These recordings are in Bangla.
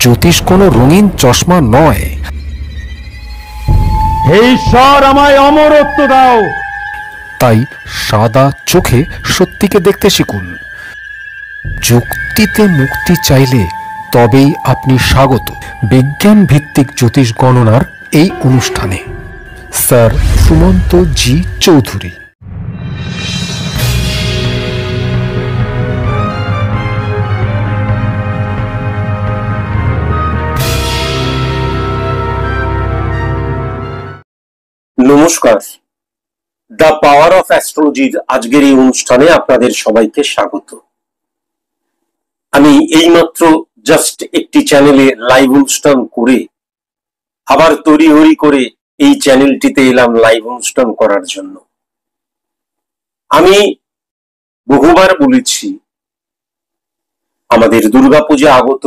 জ্যোতিষ কোনো রঙিন চশমা নয়। হে ঈশ্বর, আমায় অমরত্ব দাও। তাই সাদা চোখে সত্যিকে দেখতে শিখুন। যুক্তিতে মুক্তি চাইলে তবেই আপনি স্বাগত বিজ্ঞান ভিত্তিক জ্যোতিষ গণনার এই অনুষ্ঠানে। স্যার সুমন্ত জি চৌধুরী। নমস্কার, দ্য পাওয়ার অফ অ্যাস্ট্রোলজির আজকের এই অনুষ্ঠানে আপনাদের সবাইকে স্বাগত। আমি এইমাত্র জাস্ট একটি চ্যানেলে লাইভ অনুষ্ঠান করে আবার তড়িঘড়ি করে এই চ্যানেলটিতে এলাম লাইভ অনুষ্ঠান করার জন্য। আমি বহুবার বলেছি, আমাদের দুর্গাপূজা আগত,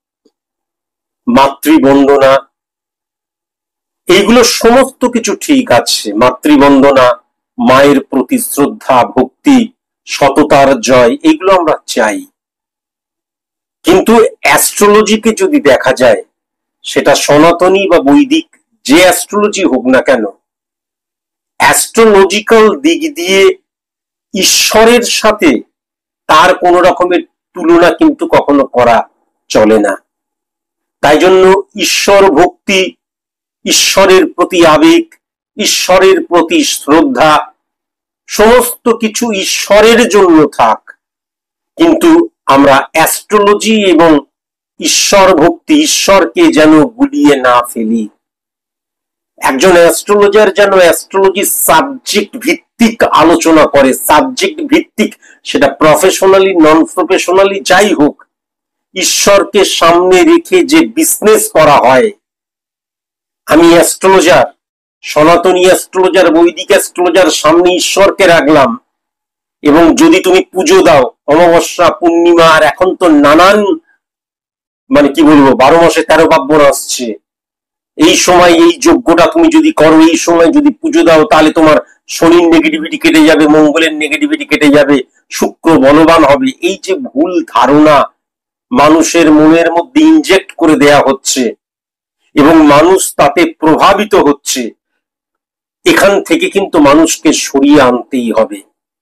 মাতৃবন্দনা, এইগুলো সমস্ত কিছু ঠিক আছে। মাতৃবন্দনা, মায়ের প্রতি শ্রদ্ধা, ভক্তি, সততার জয়, এগুলো আমরা চাই। কিন্তু অ্যাস্ট্রোলজিকে যদি দেখা যায়, সেটা সনাতনী বা বৈদিক যে অ্যাস্ট্রোলজি হোক না কেন, অ্যাস্ট্রোলজিক্যাল দিক দিয়ে ঈশ্বরের সাথে তার কোন রকমের তুলনা কিন্তু কখনো করা চলে না। তাই জন্য ঈশ্বর ভক্তি, ঈশ্বরের প্রতি আবেগ, ঈশ্বরের প্রতি শ্রদ্ধা, সমস্ত কিছু ঈশ্বরের জন্য থাক, কিন্তু আমরা অ্যাস্ট্রোলজি এবং ঈশ্বর ভক্তি, ঈশ্বরকে যেন গুলিয়ে না ফেলি। একজন অ্যাস্ট্রোলজার যেন অ্যাস্ট্রোলজি সাবজেক্ট ভিত্তিক আলোচনা করে, সাবজেক্ট ভিত্তিক, সেটা প্রফেশনালি নন প্রফেশনালি যাই হোক, ঈশ্বরকে সামনে রেখে যে বিজনেস করা হয়। আমি অ্যাস্ট্রোলজার, সনাতনী অ্যাস্ট্রোলজার, বৈদিক অ্যাস্ট্রোলজার, সামনে ঈশ্বরকে রাখলাম, এবং যদি তুমি পুজো দাও, অমাবস্যা, পূর্ণিমা, আর এখন তো নানান কি বলবো, 12 মাসে 13 পার্বণ আসছে, এই সময় এই যজ্ঞটা তুমি যদি করো, এই সময় যদি পুজো দাও, তাহলে তোমার শনির নেগেটিভিটি কেটে যাবে, মঙ্গলের নেগেটিভিটি কেটে যাবে, শুক্র বলবান হবে। এই যে ভুল ধারণা মানুষের মনের মধ্যে ইনজেক্ট করে দেয়া হচ্ছে এবং মানুষ তাতে প্রভাবিত হচ্ছে, এখান থেকে কিন্তু মানুষকে সরিয়ে আনতেই হবে।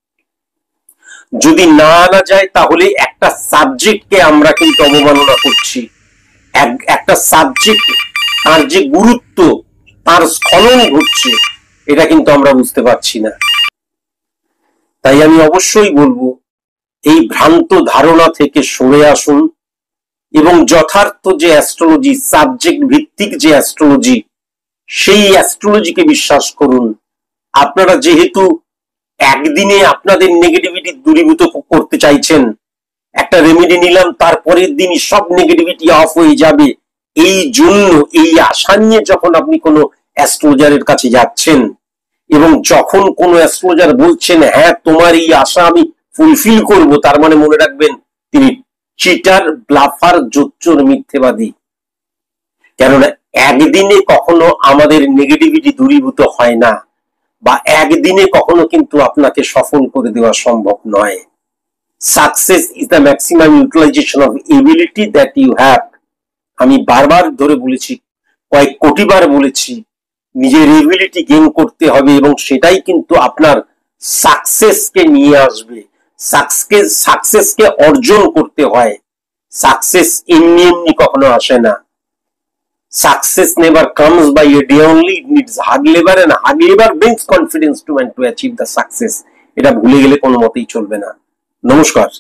যদি না আনা যায়, তাহলে একটা সাবজেক্টকে আমরা কিন্তু অবমাননা করছি। একটা সাবজেক্ট, তার যে গুরুত্ব, তার স্খলন ঘটছে, এটা কিন্তু আমরা বুঝতে পারছি না। তাই আমি অবশ্যই বলবো, এই ভ্রান্ত ধারণা থেকে সরে আসুন এবং যথার্থ যে অ্যাস্ট্রোলজি, সাবজেক্ট ভিত্তিক যে অ্যাস্ট্রোলজি, সেই অ্যাস্ট্রোলজিকে বিশ্বাস করুন। আপনারা যেহেতু একদিনে আপনাদের নেগেটিভিটি দূরীভূত করতে চাইছেন, একটা রেমেডি নিলাম, তারপরের দিনই সব নেগেটিভিটি অফ হয়ে যাবে, এই জন্য এই আশা নিয়ে যখন আপনি কোনো অ্যাস্ট্রোলজারের কাছে যাচ্ছেন, এবং যখন কোনো অ্যাস্ট্রোলজার বলছেন হ্যাঁ তোমার এই আশা আমি ফুলফিল করব, তার মানে মনে রাখবেন তিনি চিটার, ব্লাফার, জোচ্চোর, মিথ্যেবাদী। কেননা একদিনে কখনো আমাদের নেগেটিভিটি দূরীভূত হয় না, বা একদিনে কখনো কিন্তু আপনাকে সফল করে দেওয়া সম্ভব নয়। Success is the maximum utilization of ability that you have. আমি বারবার ধরে বলেছি, কয়েক কোটিবার বলেছি, নিজের এবিলিটি গেইন করতে হবে এবং সেটাই কিন্তু আপনার সাকসেসকে নিয়ে আসবে। সাকসেসকে অর্জন করতে হয়। সাকসেস এমনি এমনি কখনো আসে না। Success never comes by a day only, it needs hard labor, and hard labor brings confidence to man to achieve the success. এটা ভুলে গেলে কোনো মতেই চলবে না। নমস্কার।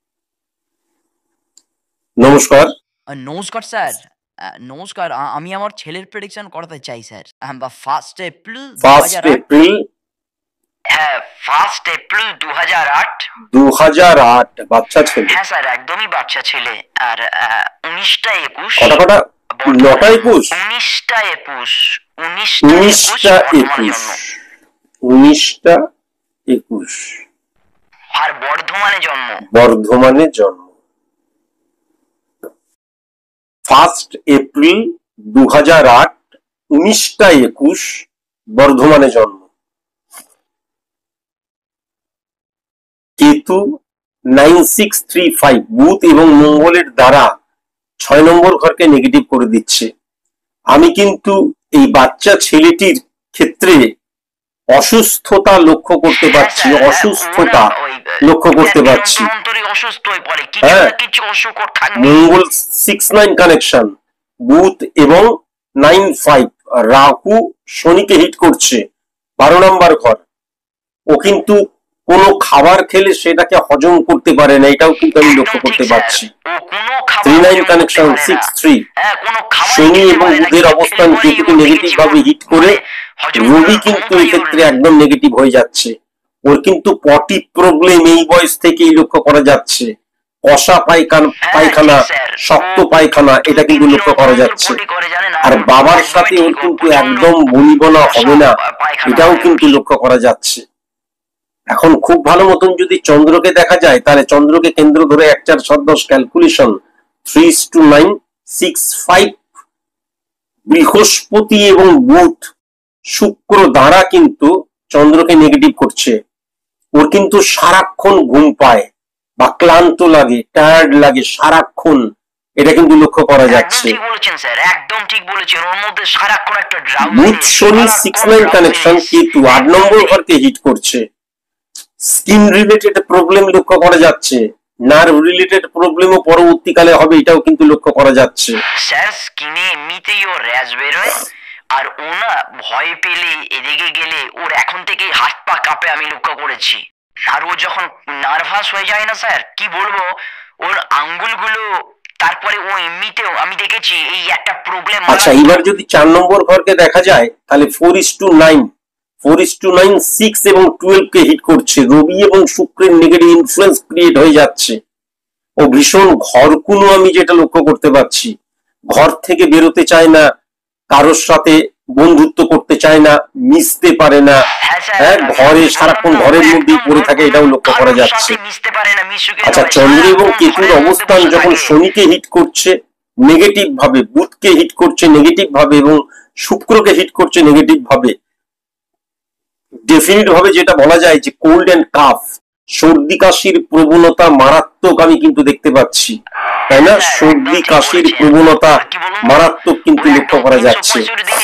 নমস্কার। নমস্কার স্যার, নমস্কার। আমি আমার ছেলের প্রেডিকশন করাতে চাই স্যার। 1 এপ্রিল 2008। বাচ্চা ছেলে? হ্যাঁ স্যার, একদমই বাচ্চা ছেলে। আর 19টা 21। কটা? 9টা 21? 19টা 21। 19টা 21 আর বর্ধমানে জন্ম। বর্ধমানে জন্ম। 1 এপ্রিল 2008, 19টা 21, বর্ধমানে জন্ম। কেতু 9635, বুধ এবং মঙ্গলের দ্বারা 6 নম্বর ঘরকে নেগেটিভ করে দিচ্ছে। আমি কিন্তু এই বাচ্চা ছেলেটির ক্ষেত্রে অসুস্থতা লক্ষ্য করতে পারছি, অসুস্থতা লক্ষ্য করতে পারছি। হ্যাঁ, মঙ্গল 6-9 কানেকশন, বুধ এবং 9-5, রাহু শনিকে হিট করছে 12 নম্বর ঘর। ও কিন্তু কোনো খাবার খেলে সেটাকে হজম করতে পারে না, এটাও কিন্তু আমি লক্ষ্য করতে পারছি। 3-9 কানেকশন, 6-3, শনি এবং বুধের অবস্থান কেতুকে নেগেটিভ ভাবে হিট করে রবি কিন্তু এক্ষেত্রে একদম নেগেটিভ হয়ে যাচ্ছে। ওর কিন্তু পটি প্রবলেম এই বয়স থেকেই লক্ষ্য করা যাচ্ছে। কষা পায়খানা, শক্ত পায়খানা, এটা কিন্তু লক্ষ্য করা যাচ্ছে। আর বাবার সাথে ওর কিন্তু একদম বনিবনা হবে না, এটাও কিন্তু লক্ষ্য করা যাচ্ছে। এখন খুব ভালো মতন যদি চন্দ্রকে দেখা যায়, তাহলে চন্দ্রকে কেন্দ্র ধরে 1-4-7-10 ক্যালকুলেশন 3:9, 6-5, বৃহস্পতি এবং বুধ শুক্র দ্বারা কিন্তু চন্দ্রকে নেগেটিভ করছে। ওর কিন্তু সারাক্ষণ ঘুম পায় বা ক্লান্ত লাগে, টায়ার্ড লাগে সারাক্ষণ, এটা কিন্তু লক্ষ্য করা যাচ্ছে। বুধ শনি 6-9 কানেকশন, কেতু 8 নম্বর ঘরকে হিট করছে। স্কিন রিলেটেড প্রবলেম লক্ষ্য করা যাচ্ছে, নার্ভ রিলেটেড প্রবলেমও পরবর্তীকালে হবে, এটাও কিন্তু লক্ষ্য করা যাচ্ছে। স্যার স্কিনে এমনিতেই ওর র্যাশ বেরোয়, আর ও না ভয় পেলে এদিকে গেলে ওর এখন থেকেই হাত পা কাঁপে, আমি লক্ষ্য করেছি। আর ও যখন নার্ভাস হয়ে যায় না স্যার, কি বলবো, ওর আঙ্গুলগুলো, তারপরে ও এমনিতেও আমি দেখেছি এই একটা প্রবলেম। আচ্ছা, এবার যদি 4 নম্বর ঘরকে দেখা যায়, তাহলে 4:9, 6 এবং 12 কে হিট করছে। রবি এবং শুক্রের নেগেটিভ ইনফ্লুয়েন্স ক্রিয়েট হয়ে যাচ্ছে। ও ভীষণ ঘরকুনো, আমি যেটা লক্ষ্য করতে পারছি, ঘর থেকে বেরোতে চায় না, কারোর সাথে বন্ধুত্ব করতে চায় না, মিশতে পারে না, হ্যাঁ, ঘরে সারাক্ষণ ঘরের মধ্যেই পড়ে থাকে, এটাও লক্ষ্য করা যাচ্ছে। আচ্ছা, চন্দ্র এবং কেতুর অবস্থান যখন শনিকে হিট করছে নেগেটিভ ভাবে, বুধকে হিট করছে নেগেটিভ ভাবে এবং শুক্রকে হিট করছে নেগেটিভ ভাবে, ডেফিনিট ভাবে যেটা বলা যায় যে কোল্ড এন্ড কাফ, সর্দি কাশির প্রবণতা মারাত্মক আমি কিন্তু দেখতে পাচ্ছি, তাই না? সর্দি কাশির প্রবণতা মারাত্মক কিন্তু লক্ষ্য করা যাচ্ছে।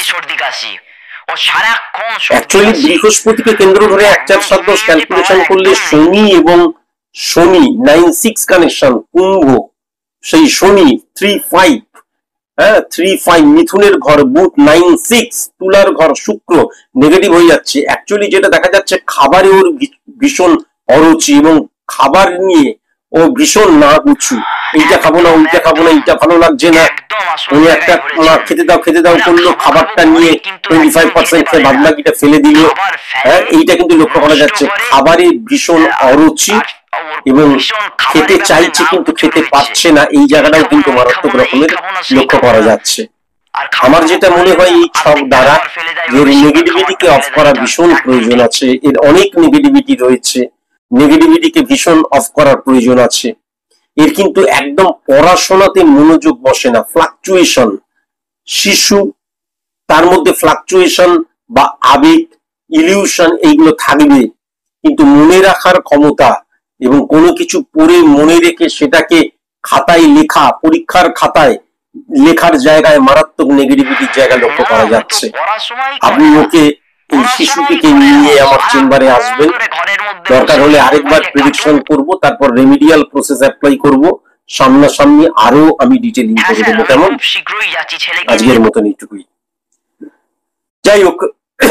অ্যাকচুয়ালি বৃহস্পতিকে কেন্দ্র ধরে 1-4-7-10 ক্যালকুলেশন করলে শনি এবং শনি 9-6 কানেকশন, কুম্ভ সেই শনি 3-5, হ্যাঁ 3-5, মিথুনের ঘর বুধ 9-6, তুলার ঘর শুক্র নেগেটিভ হয়ে যাচ্ছে। অ্যাকচুয়ালি যেটা দেখা যাচ্ছে, খাবারে ওর ভীষণ অরুচি এবং খাবার নিয়ে ও ভীষণ না গুছু, এইটা খাবো না, ওইটা খাবো না, এইটা ভালো লাগছে না, উনি একটা খেতে দাও করলো, খাবারটা নিয়ে 25% খেয়ে বাদবাকিটা ফেলে দিল, হ্যাঁ, এইটা কিন্তু লক্ষ্য করা যাচ্ছে। খাবারে ভীষণ অরুচি এবং খেতে চাইছে কিন্তু খেতে পারছে না, এই জায়গাটাও কিন্তু মারাত্মক রকমের লক্ষ্য করা যাচ্ছে। আমার যেটা মনে হয়, এই ছক দ্বারা এর নেগেটিভিটিকে অফ করা ভীষণ প্রয়োজন আছে। এর অনেক নেগেটিভিটি রয়েছে, নেগেটিভিটিকে ভীষণ অফ করার প্রয়োজন আছে। এর কিন্তু একদম পড়াশোনাতে মনোযোগ বসে না, ফ্লাকচুয়েশন, শিশু, তার মধ্যে ফ্লাকচুয়েশন বা আবেগ, ইলিউশন এইগুলো থাকবে, কিন্তু মনে রাখার ক্ষমতা এবং কোনো কিছু পড়ে মনে রেখে সেটাকে খাতায় লেখা, পরীক্ষার খাতায় লেখার জায়গায় মারাত্মক নেগেটিভিটির জায়গা লক্ষ্য করা যাচ্ছে। আপনি ওকে, এই শিশুটিকে নিয়ে আমার চেম্বারে আসবেন, দরকার হলে আরেকবার প্রেডিকশন করব, তারপর রেমিডিয়াল প্রসেস অ্যাপ্লাই করব, সামনাসামনি আরো আমি ডিটেইলিং করে দেবো। কেমন? আজকের মতন এইটুকুই। যাই হোক,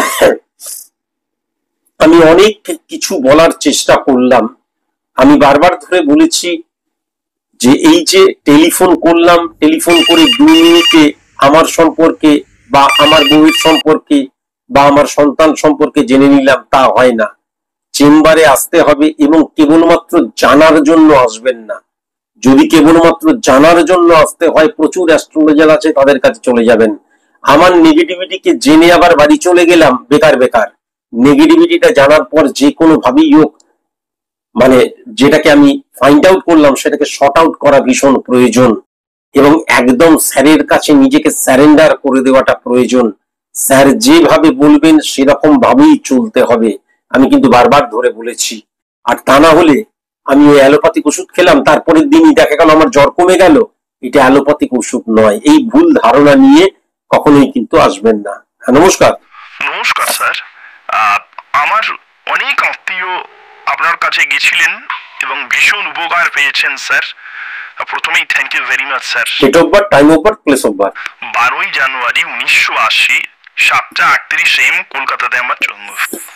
আমি অনেক কিছু বলার চেষ্টা করলাম। আমি বারবার ধরে বলেছি যে এই যে টেলিফোন করলাম, টেলিফোন করে 2 মিনিটে আমার সম্পর্কে বা আমার বউয়ের সম্পর্কে বা আমার সন্তান সম্পর্কে জেনে নিলাম, তা হয় না। চেম্বারে আসতে হবে এবং কেবলমাত্র জানার জন্য আসবেন না। যদি কেবলমাত্র জানার জন্য আসতে হয়, প্রচুর অ্যাস্ট্রোলজার আছে, তাদের কাছে চলে যাবেন। আমার নেগেটিভিটিকে জেনে আবার বাড়ি চলে গেলাম, বেকার। নেগেটিভিটিটা জানার পর যে কোনো ভাবেই হোক, মানে যেটাকে আমি ফাইন্ড আউট করলাম সেটাকে শর্ট আউট করা ভীষণ প্রয়োজন এবং একদম স্যারের কাছে নিজেকে স্যারেন্ডার করে দেওয়াটা প্রয়োজন। স্যার যেভাবে বলবেন সেরকম ভাবেই চলতে হবে, আমি কিন্তু বারবার ধরে বলেছি। আর তা না হলে আমি ওই অ্যালোপ্যাথিক ওষুধ খেলাম, তারপরের দিনই দেখা গেল আমার জ্বর কমে গেল, এটা অ্যালোপ্যাথিক ওষুধ নয়। এই ভুল ধারণা নিয়ে কখনোই কিন্তু আসবেন না। হ্যাঁ, নমস্কার। নমস্কার স্যার। আমার অনেক আত্মীয় আপনার কাছে গেছিলেন এবং ভীষণ উপকার পেয়েছেন স্যার। প্রথমেই thank you very much sir. Date of birth, time of birth, place of birth? 12ই জানুয়ারি 1980, 7:38 AM, কলকাতাতে আমার জন্ম।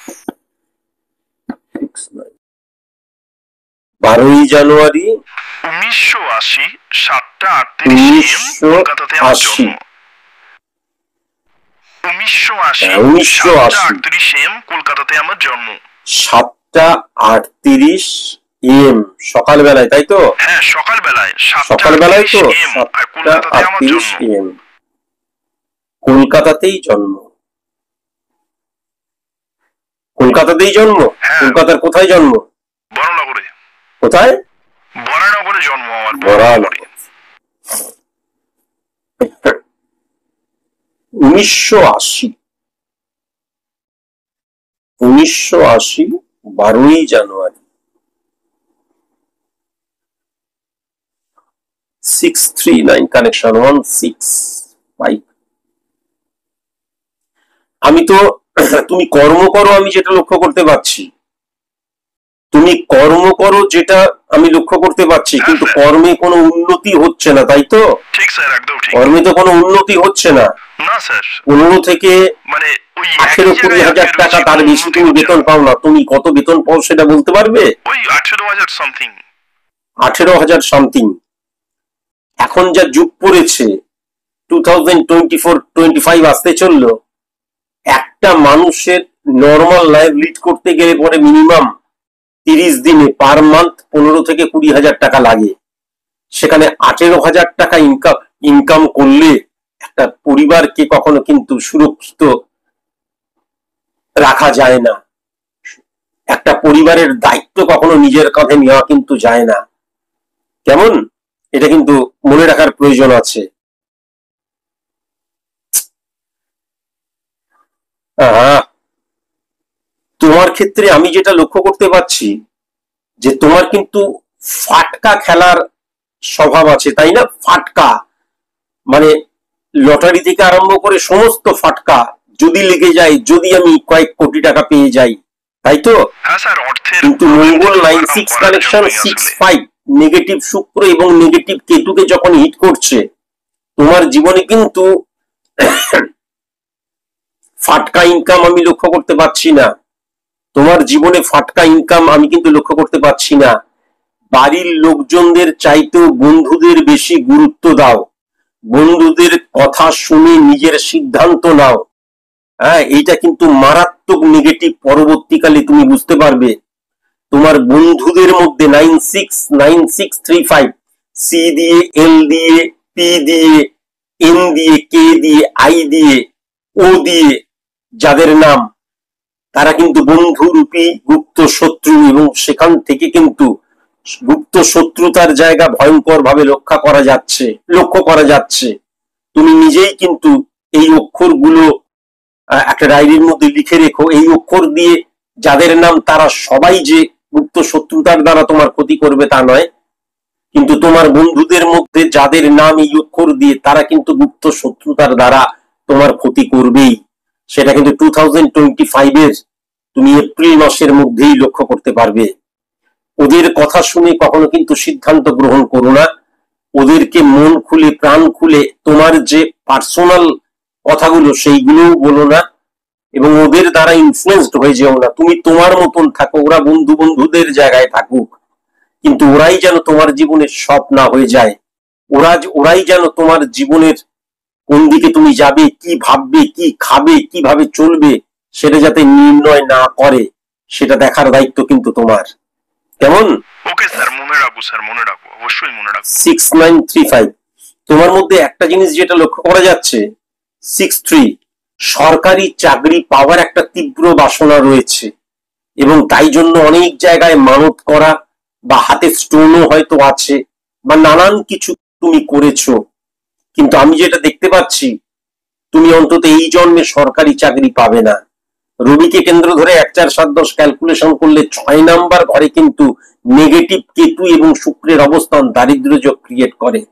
12ই জানুয়ারি 1980, 7:38 AM, কলকাতাতে আমার জন্ম। 1980, 7:38 AM, কলকাতাতে আমার জন্ম। 7:38 AM সকালবেলায়, তাই তো? হ্যাঁ, সকালবেলায়। সকালবেলায় তো 7:38 AM। কলকাতাতেই জন্ম। কলকাতাতেই জন্ম? কলকাতার কোথায় জন্ম? বরানগরে। কোথায়? বরানগরে জন্ম আমার। বরানগর। 1980, 12ই জানুয়ারি। 639 কানেকশন 165। আমি তো, তুমি কর্ম করো আমি যেটা লক্ষ্য করতে পারছি, তুমি কর্ম করো যেটা আমি লক্ষ্য করতে পারছি, কিন্তু কর্মে কোনো উন্নতি হচ্ছে না, তাই তো? ঠিক স্যার, একদম ঠিক। কর্মে তো কোনো উন্নতি হচ্ছে না। না স্যার, 15 থেকে মানে ওই 18-20 হাজার টাকা, তার বেশি তুমি বেতন পাও না। তুমি কত বেতন পাও সেটা বলতে পারবে? ওই 18,000 সামথিং। 18,000 সামথিং। এখন যা যুগ পড়েছে, 2024-25 আসতে চললো, একটা মানুষের নর্মাল লাইফ লিড করতে গেলে পরে মিনিমাম 30 দিনে পার মান্থ 15 থেকে 20 হাজার টাকা লাগে। সেখানে 18,000 টাকা ইনকাম করলে একটা পরিবারকে কখনো কিন্তু সুরক্ষিত রাখা যায় না। একটা পরিবারের দায়িত্ব কখনো নিজের কাঁধে নেওয়া কিন্তু যায় না। কেমন? এটা কিন্তু মনে রাখার প্রয়োজন আছে। তোমার ক্ষেত্রে আমি যেটা লক্ষ্য করতে পারছি যে তোমার কিন্তু ফাটকা খেলার স্বভাব আছে, তাই না? ফাটকা মানে লটারি থেকে আরম্ভ করে সমস্ত ফাটকা যদি লেগে যায়, যদি আমি কয়েক কোটি টাকা পেয়ে যাই, তাই তো? হ্যাঁ স্যার, অর্থের কিন্তু মঙ্গল 96 কানেকশন 65 নেগেটিভ শুক্র এবং নেগেটিভ কেতুকে যখন হিট করছে, তোমার জীবনে কিন্তু ফাটকা ইনকাম আমি লক্ষ্য করতে পারছি না। তোমার জীবনে ফাটকা ইনকাম আমি কিন্তু লক্ষ্য করতে পারছি না। বাড়ির লোকজনদের চাইতেও বন্ধুদের বেশি গুরুত্ব দাও। বন্ধুদের কথা শুনে নিজের সিদ্ধান্ত নাও। হ্যাঁ, এইটা কিন্তু মারাত্মক নেগেটিভ। পরবর্তীকালে তুমি বুঝতে পারবে তোমার বন্ধুদের মধ্যে 969635 সি দিয়ে, এল দিয়ে, পি দিয়ে, এন দিয়ে, কে দিয়ে, আই দিয়ে, ও দিয়ে যাদের নাম, তারা কিন্তু বন্ধুরূপী গুপ্ত শত্রু, এবং সেখান থেকে কিন্তু গুপ্ত শত্রুতার জায়গা ভয়ঙ্কর ভাবে লক্ষ্য করা যাচ্ছে। তুমি নিজেই কিন্তু এই অক্ষরগুলো একটা ডায়েরির মধ্যে লিখে রেখো। এই অক্ষর দিয়ে যাদের নাম, তারা সবাই যে গুপ্ত শত্রুতার দ্বারা তোমার ক্ষতি করবে তা নয়, কিন্তু তোমার বন্ধুদের মধ্যে যাদের নাম এই অক্ষর দিয়ে, তারা কিন্তু গুপ্ত শত্রুতার দ্বারা তোমার ক্ষতি করবেই। সেটা কিন্তু 2025 তুমি এপ্রিল মাসের মধ্যেই লক্ষ্য করতে পারবে। ওদের কথা শুনে কখনো কিন্তু সিদ্ধান্ত গ্রহণ করো না। ওদেরকে মন খুলে, প্রাণ খুলে তোমার যে পার্সোনাল কথাগুলো সেইগুলোও বলো না, এবং ওদের দ্বারা ইনফ্লুয়েন্সড হয়ে যেও না। তুমি তোমার মতন থাকো, ওরা বন্ধুদের জায়গায় থাকুক, কিন্তু ওরাই যেন তোমার জীবনের সব না হয়ে যায়। ওরাই যেন তোমার জীবনের কোন দিকে তুমি যাবে, কি ভাববে, কি খাবে, কিভাবে চলবে, সেটা যাতে নির্ণয় না করে, সেটা দেখার দায়িত্ব কিন্তু তোমার। কেমন? ওকে স্যার, মনে রাখবো স্যার, মনে রাখবো, অবশ্যই মনে রাখবো। 6935 তোমার মধ্যে একটা জিনিস যেটা লক্ষ্য করা যাচ্ছে, 63 সরকারি চাকরি পাওয়ার একটা তীব্র বাসনা রয়েছে, এবং তাই জন্য অনেক জায়গায় মানত করা বা হাতে স্টোনও হয়তো আছে, বা নানান কিছু তুমি করেছো। কিন্তু আমি যেটা দেখতে পাচ্ছি, তুমি অন্তত এই জন্মে সরকারি চাকরি পাবে না। রবিকে কেন্দ্র ধরে 1 4 7 10 ক্যালকুলেশন করলে 6 নাম্বার ঘরে কিন্তু নেগেটিভ কেতু এবং শুক্রের অবস্থান দারিদ্র্য যোগ ক্রিয়েট করে।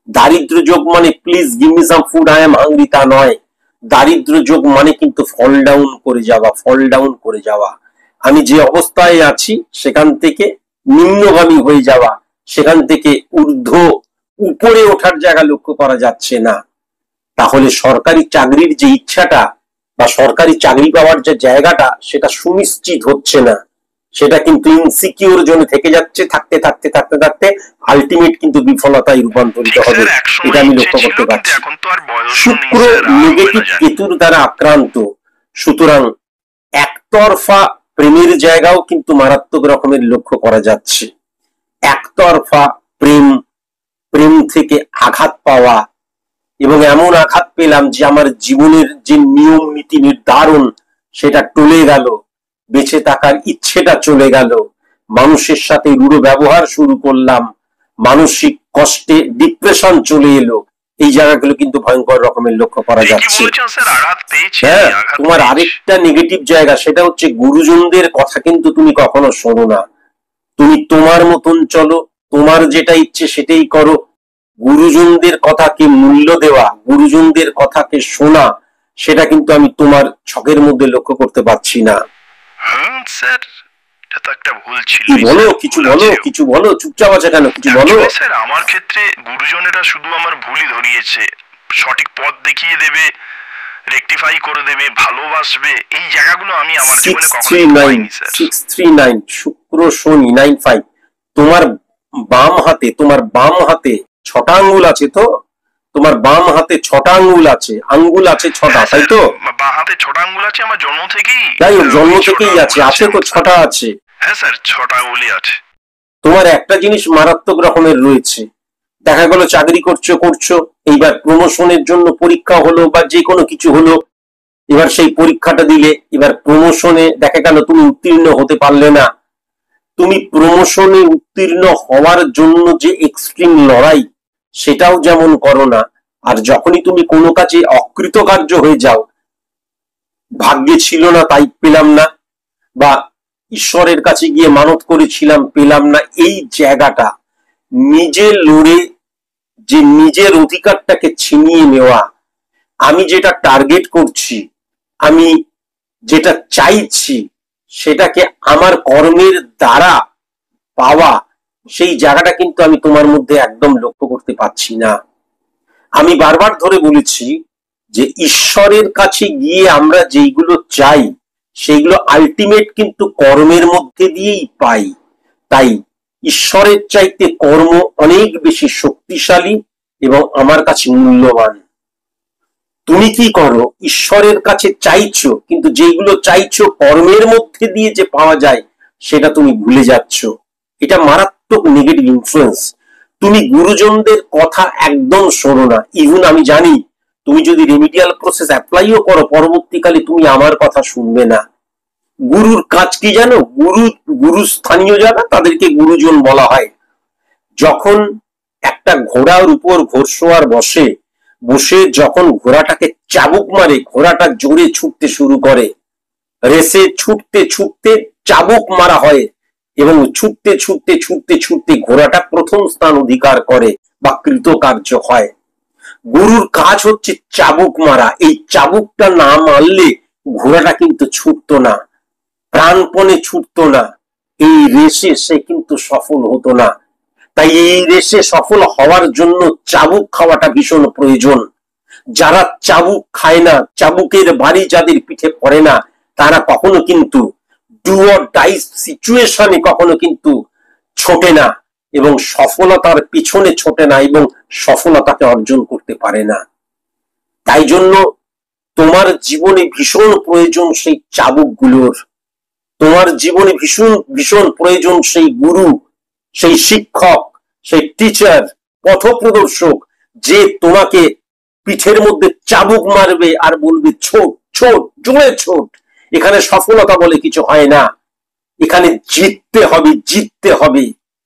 দারিদ্র যোগ মানে please give me some food, I am hungry তা নয়। দারিদ্র যোগ মানে কিন্তু ফল ডাউন করে যাওয়া, ফল ডাউন করে যাওয়া। আমি যে অবস্থায় আছি সেখান থেকে নিম্নগামী হয়ে যাওয়া, সেখান থেকে উপরে ওঠার জায়গা লক্ষ্য করা যাচ্ছে না। তাহলে সরকারি চাকরির যে ইচ্ছাটা বা সরকারি চাকরি পাওয়ার যে জায়গাটা সেটা সুনিশ্চিত হচ্ছে না, সেটা কিন্তু ইনসিকিউর জোনে থেকে যাচ্ছে। থাকতে থাকতে থাকতে থাকতে আলটিমেট কিন্তু বিফলতায় রূপান্তরিত হবে, এটা আমি লক্ষ্য করতে পারছি। শুক্র নেগেটিভ কেতুর দ্বারা আক্রান্ত, সুতরাং একতরফা প্রেমের জায়গাও কিন্তু মারাত্মক রকমের লক্ষ্য করা যাচ্ছে। একতরফা প্রেম, প্রেম থেকে আঘাত পাওয়া, এবং এমন আঘাত পেলাম যে আমার জীবনের যে নিয়ম নীতি নির্ধারণ সেটা টলে গেল, বেঁচে থাকার ইচ্ছেটা চলে গেল, মানুষের সাথে রূঢ় ব্যবহার শুরু করলাম, মানসিক কষ্টে ডিপ্রেশন চলে এলো। এই জায়গাগুলো কিন্তু ভয়ঙ্কর রকমের লক্ষ্য করা যাচ্ছে। হ্যাঁ, তোমার আরেকটা নেগেটিভ জায়গা, সেটা হচ্ছে গুরুজনদের কথা কিন্তু তুমি কখনো শোনো না। তুমি তোমার মতন চলো, তোমার যেটা ইচ্ছে সেটাই করো। গুরুজনদের কথাকে মূল্য দেওয়া, গুরুজনদের কথাকে শোনা, সেটা কিন্তু আমি তোমার ছকের মধ্যে লক্ষ্য করতে পারছি না। স্যার, এটা তো একটা ভুল ছিল। বলো, কিছু বলো, কিছু বলো, চুপচাপ আছে কেন, কিছু বলো। স্যার, আমার ক্ষেত্রে গুরুজনেরা শুধু আমার ভুলই ধরিয়েছে, সঠিক পথ দেখিয়ে দেবে, রেকটিফাই করে দেবে, ভালোবাসবে, এই জায়গাগুলো আমি আমার জীবনে কখনো পাইনি স্যার। 639 শুক্র শনি 95, তোমার বাম হাতে 6টা আঙ্গুল আছে তো? তোমার বাম হাতে 6টা আঙ্গুল আছে, আঙ্গুল আছে 6টা, তাই তো? বাম হাতে 6টা আঙ্গুল আছে আমার জন্ম থেকেই। তাই জন্ম থেকেই আছে তো 6টা আছে। হ্যাঁ স্যার, 6টা আঙ্গুলই আছে। তোমার একটা জিনিস মারাত্মক রকমের রয়েছে, দেখা গেল চাকরি করছো, এইবার প্রমোশনের জন্য পরীক্ষা হলো বা যে কোনো কিছু হলো, এবার সেই পরীক্ষাটা দিলে, এবার প্রমোশনে দেখা গেল তুমি উত্তীর্ণ হতে পারলে না। তুমি প্রমোশনে উত্তীর্ণ হওয়ার জন্য যে এক্সট্রিম লড়াই, সেটাও যেমন করো না। আর যখনই তুমি কোনো কাজে অকৃতকার্য হয়ে যাও, ভাগ্যে ছিল না তাই পেলাম না, বা ঈশ্বরের কাছে গিয়ে মানত করেছিলাম পেলাম না, এই জায়গাটা নিজে লড়ে যে নিজের অধিকারটাকে ছিনিয়ে নেওয়া, আমি যেটা টার্গেট করছি, আমি যেটা চাইছি, সেটাকে আমার কর্মের দ্বারা পাওয়া, সেই জায়গাটা কিন্তু আমি তোমার মধ্যে একদম লক্ষ্য করতে পারছি না। আমি বারবার ধরে বলেছি যে ঈশ্বরের কাছে গিয়ে আমরা যেইগুলো চাই সেইগুলো আলটিমেট কিন্তু কর্মের মধ্যে দিয়েই পাই। তাই ঈশ্বরের চাইতে কর্ম অনেক বেশি শক্তিশালী এবং আমার কাছে মূল্যবান। তুমি কি করো, ঈশ্বরের কাছে চাইছো, কিন্তু যেগুলো চাইছো কর্মের মধ্যে দিয়ে যে পাওয়া যায় সেটা তুমি ভুলে যাচ্ছ। এটা মারাত্মক নেগেটিভ ইনফ্লুয়েন্স। তুমি গুরুজনদের কথা একদম শোনো না। ইভেন আমি জানি তুমি যদি রেমিডিয়াল প্রসেস অ্যাপ্লাইও করো, পরবর্তীকালে তুমি আমার কথা শুনবে না। গুরুর কাজ কি জানো? গুরু স্থানীয় যারা, তাদেরকে গুরুজন বলা হয়। যখন একটা ঘোড়ার উপর ঘোড়সওয়ার বসে যখন ঘোড়াটাকে চাবুক মারে, ঘোড়াটা জোরে ছুটতে শুরু করে, রেসে ছুটতে ছুটতে চাবুক মারা হয় এবং ছুটতে ছুটতে ছুটতে ছুটতে ঘোড়াটা প্রথম স্থান অধিকার করে বা কৃতকার্য হয়। গুরুর কাজ হচ্ছে চাবুক মারা। এই চাবুকটা না মারলে ঘোড়াটা কিন্তু ছুটতো না, প্রাণপণে ছুটতো না, এই রেসে সে কিন্তু সফল হতো না। তাই এই রেসে সফল হওয়ার জন্য চাবুক খাওয়াটা ভীষণ প্রয়োজন। যারা চাবুক খায় না, চাবুকের বাড়ি যাদের পিঠে পড়ে না, তারা কখনো কিন্তু ডু অর ডাই সিচুয়েশনে কখনো কিন্তু ছোটে না এবং সফলতার পিছনে ছোটে না এবং সফলতাকে অর্জন করতে পারে না। তাই জন্য তোমার জীবনে ভীষণ প্রয়োজন সেই চাবুকগুলোর, তোমার জীবনে ভীষণ ভীষণ প্রয়োজন সেই গুরু, সেই শিক্ষক, সেই টিচার, পথপ্রদর্শক, যে তোমাকে পিঠের মধ্যে চাবুক মারবে আর বলবে ছোট ছোট, জোরে ছোট। এখানে সফলতা বলে কিছু হয় না, এখানে জিততে হবে, জিততে হবে।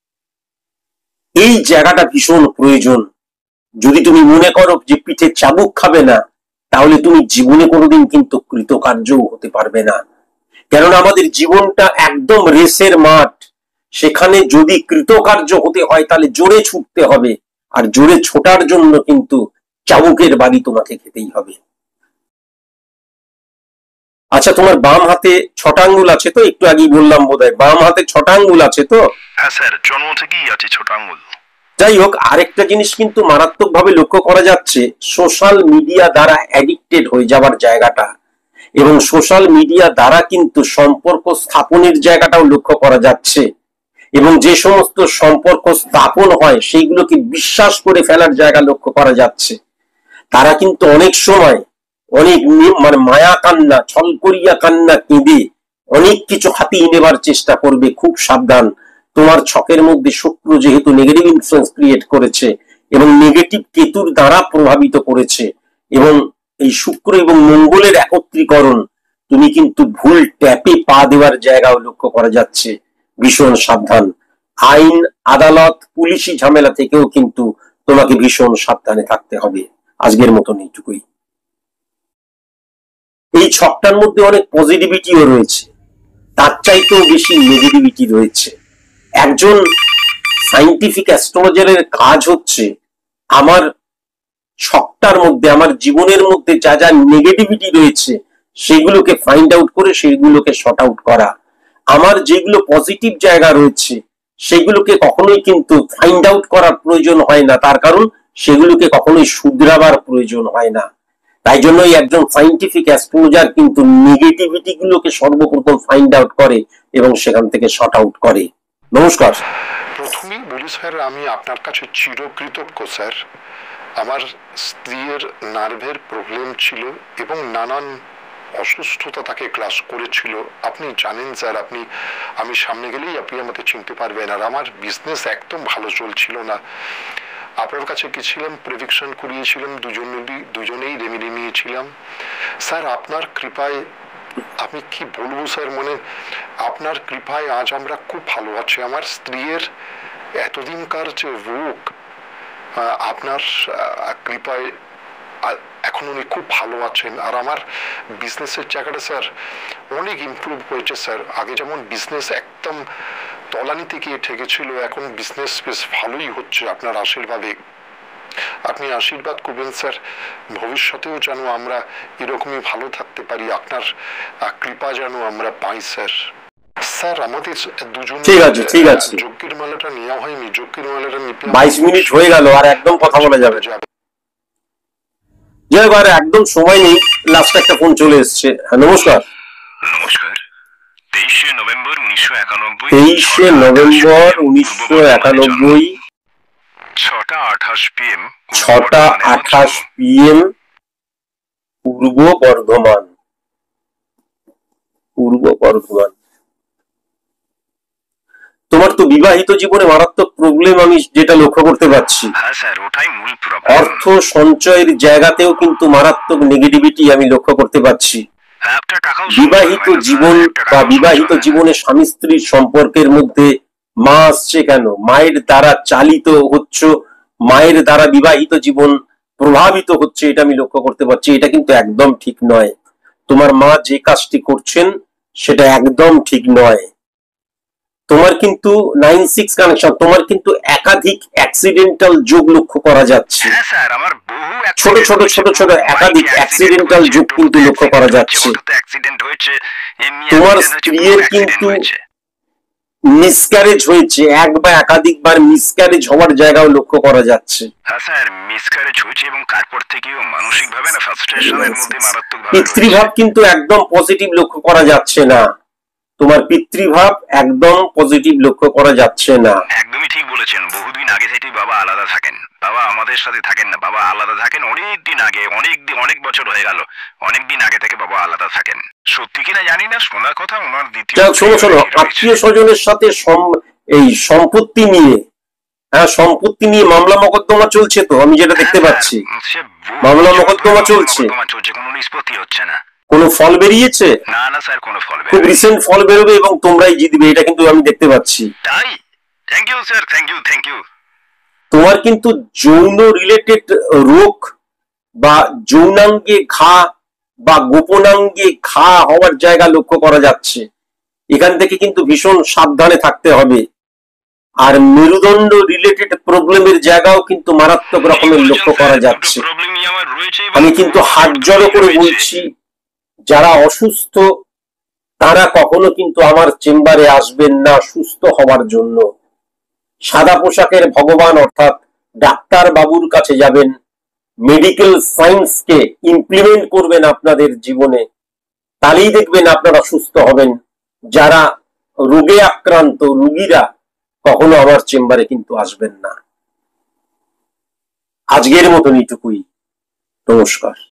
এই জায়গাটা ভীষণ প্রয়োজন। যদি তুমি মনে করো যে পিঠে চাবুক খাবে না, তাহলে তুমি জীবনে কোনোদিন কিন্তু কৃতকার্য হতে পারবে না। কেননা আমাদের জীবনটা একদম রেসের মাঠ। সেখানে যদি কৃতকার্য হতে হয় তাহলে জোরে ছুটতে হবে, আর জোরে ছোটার জন্য কিন্তু চাবুকের বাড়ি তোমাকে খেতেই হবে। আচ্ছা, তোমার বাম হাতে 6টা আঙ্গুল আছে তো? একটু আগেই বললাম বোধহয়, বাম হাতে 6টা আঙ্গুল আছে তো? হ্যাঁ স্যার, জন্ম থেকেই আছে 6টা আঙ্গুল। যাই হোক, আরেকটা জিনিস কিন্তু মারাত্মক ভাবে লক্ষ্য করা যাচ্ছে, সোশ্যাল মিডিয়া দ্বারা অ্যাডিক্টেড হয়ে যাওয়ার জায়গাটা, এবং সোশ্যাল মিডিয়া দ্বারা কিন্তু সম্পর্ক স্থাপনের জায়গাটাও লক্ষ্য করা যাচ্ছে, এবং যে সমস্ত সম্পর্ক স্থাপন হয় সেইগুলোকে বিশ্বাস করে ফেলার জায়গা লক্ষ্য করা যাচ্ছে। তারা কিন্তু অনেক সময় অনেক মানে মায়া কান্না, ছলকরিয়া কান্না কেঁদে অনেক কিছু হাতিয়ে নেবার চেষ্টা করবে। খুব সাবধান, তোমার ছকের মধ্যে শুক্র যেহেতু নেগেটিভ ইনফ্লুয়েন্স ক্রিয়েট করেছে এবং নেগেটিভ কেতুর দ্বারা প্রভাবিত করেছে, এবং এই শুক্র এবং মঙ্গলের একত্রীকরণ, তুমি কিন্তু ভুল ট্যাপে পা দেওয়ার জায়গাও লক্ষ্য করা যাচ্ছে। ভীষণ সাবধান। আইন, আদালত, পুলিশি ঝামেলা থেকেও কিন্তু তোমাকে ভীষণ সাবধানে থাকতে হবে। আজকের মতন এইটুকুই। এই ছকটার মধ্যে অনেক পজিটিভিটিও রয়েছে, তার চাইতেও বেশি নেগেটিভিটি রয়েছে। একজন সাইন্টিফিক অ্যাস্ট্রোলজারের কাজ হচ্ছে আমার ছকটার মধ্যে, আমার জীবনের মধ্যে যা যা নেগেটিভিটি রয়েছে সেগুলোকে ফাইন্ড আউট করে সেগুলোকে শর্ট আউট করা। আমার যেগুলো পজিটিভ জায়গা রয়েছে সেগুলোকে কখনোই কিন্তু ফাইন্ড আউট করার প্রয়োজন হয় না, তার কারণ সেগুলোকে কখনোই শুধরাবার প্রয়োজন হয় না। তাই জন্যই একজন সাইন্টিফিক অ্যাস্ট্রোলজার কিন্তু নেগেটিভিটি গুলোকে সর্বপ্রথম ফাইন্ড আউট করে এবং সেখান থেকে শর্ট আউট করে। নমস্কার। প্রথমেই বলি স্যার, আমি আপনার কাছে চিরকৃতজ্ঞ স্যার। আমার স্ত্রীর নার্ভের প্রবলেম ছিল এবং নানান অসুস্থতা তাকে ক্লাস করেছিল। আপনি জানেন স্যার, আমি সামনে গেলেই আপনি আমাকে চিনতে পারবেন। আর আমার বিজনেস একদম ভালো চলছিল না। আপনার কাছে গেছিলাম, প্রেডিকশন করিয়েছিলাম, দুজনেই রেমেডি নিয়েছিলাম স্যার। আপনার কৃপায়, আমি কি বলবো স্যার, মানে আপনার কৃপায় আজ আমরা খুব ভালো আছি। আমার স্ত্রীর এতদিনকার যে রোগ, আপনার কৃপায় এখন উনি খুব ভালো আছেন। আর আমার বিজনেসের জায়গাটা স্যার অনেক ইমপ্রুভ হয়েছে স্যার। আগে যেমন বিজনেস একদম তলানিতে গিয়ে ঠেকেছিল, এখন বিজনেস বেশ ভালোই হচ্ছে আপনার আশীর্বাদে। আপনি আশীর্বাদ করবেন স্যার, ভবিষ্যতেও যেন আমরা এরকমই ভালো থাকতে পারি, আপনার কৃপা যেন আমরা পাই স্যার। স্যার আমাদের দুজন যজ্ঞের মালাটা নেওয়া হয়নি, যজ্ঞের মালাটা 22 মিনিট হয়ে গেল, আর একদম কথা বলা যাবে। যাই একদম সময় নেই, লাস্ট একটা ফোন চলে এসছে। নমস্কার। নমস্কার। 23শে নভেম্বর 1991, 23শে নভেম্বর 1991, 6টা 28 PM, 6টা 28 PM, পূর্ব বর্ধমান। পূর্ব বর্ধমান। তোমার তো বিবাহিত জীবনে মারাত্মক প্রবলেম আমি যেটা লক্ষ্য করতে পারছি। হ্যাঁ স্যার, ওটাই মূল প্রবলেম। অর্থ সঞ্চয়ের জায়গাতেও কিন্তু মারাত্মক নেগেটিভিটি আমি লক্ষ্য করতে পারছি। বিবাহিত জীবন বা বিবাহিত জীবনে স্বামী স্ত্রীর সম্পর্কের মধ্যে মা আসছে কেন? মায়ের দ্বারা চালিত হচ্ছ, মায়ের দ্বারা বিবাহিত জীবন প্রভাবিত হচ্ছে, এটা আমি লক্ষ্য করতে পারছি। এটা কিন্তু একদম ঠিক নয়। তোমার মা যে কাজটি করছেন সেটা একদম ঠিক নয়। তোমার কিন্তু 9-6 কানেকশন, তোমার কিন্তু একাধিক অ্যাক্সিডেন্টাল যোগ লক্ষ্য করা যাচ্ছে। ছোট ছোট ছোট ছোট একাধিক অ্যাক্সিডেন্টাল যোগ কিন্তু লক্ষ্য করা যাচ্ছে। তোমার স্ত্রীর কিন্তু মিসক্যারেজ হয়েছে, এক বা একাধিকবার মিসক্যারেজ হওয়ার জায়গাও লক্ষ্য করা যাচ্ছে। হ্যাঁ স্যার, মিসক্যারেজ হয়েছে এবং তারপর থেকেও মানসিকভাবে না ফ্রাস্ট্রেশনের মধ্যে মারাত্মকভাবে। পিতৃভাব কিন্তু একদম পজিটিভ লক্ষ্য করা যাচ্ছে না। তোমার পিতৃভাব একদম পজিটিভ লক্ষ্য করা যাচ্ছে না। একদমই ঠিক বলেছেন। বহুদিন আগে থেকে বাবা আলাদা থাকেন, বাবা আমাদের সাথে থাকেন না, বাবা আলাদা থাকেন অনেক দিন আগে, অনেক বছর হয়ে গেল, অনেক দিন আগে থেকে বাবা আলাদা থাকেন। সত্যি কিনা জানি না, শোনা কথা ওনার দ্বিতীয়। শোনো, আত্মীয় স্বজনের সাথে এই সম্পত্তি নিয়ে, হ্যাঁ সম্পত্তি নিয়ে মামলা মোকদ্দমা চলছে তো, আমি যেটা দেখতে পাচ্ছি মামলা মোকদ্দমা চলছে, কোনো নিষ্পত্তি হচ্ছে না। কোনো ফল বেরিয়েছে? না না স্যার, কোনো ফল বেরোবে। খুব রিসেন্ট ফল বেরোবে এবং তোমরাই জিতবে, এটা কিন্তু আমি দেখতে পাচ্ছি। তাই? Thank you sir, thank you. তোমার কিন্তু যৌন রিলেটেড রোগ বা যৌনাঙ্গে ঘা বা গোপনাঙ্গে ঘা হওয়ার জায়গা লক্ষ্য করা যাচ্ছে। এখান থেকে কিন্তু ভীষণ সাবধানে থাকতে হবে। আর মেরুদণ্ড রিলেটেড প্রবলেমের জায়গাও কিন্তু মারাত্মক রকমের লক্ষ্য করা যাচ্ছে। আমি কিন্তু হাত জড়ো করে বলছি, যারা অসুস্থ তারা কখনো কিন্তু আমার চেম্বারে আসবেন না সুস্থ হওয়ার জন্য। সাদা পোশাকের ভগবান অর্থাৎ ডাক্তার বাবুর কাছে যাবেন, মেডিকেল সায়েন্সকে ইমপ্লিমেন্ট করবেন আপনাদের জীবনে, তাহলেই দেখবেন আপনারা সুস্থ হবেন। যারা রোগে আক্রান্ত রোগীরা কখনো আমার চেম্বারে কিন্তু আসবেন না। আজকের মতন এইটুকুই, নমস্কার।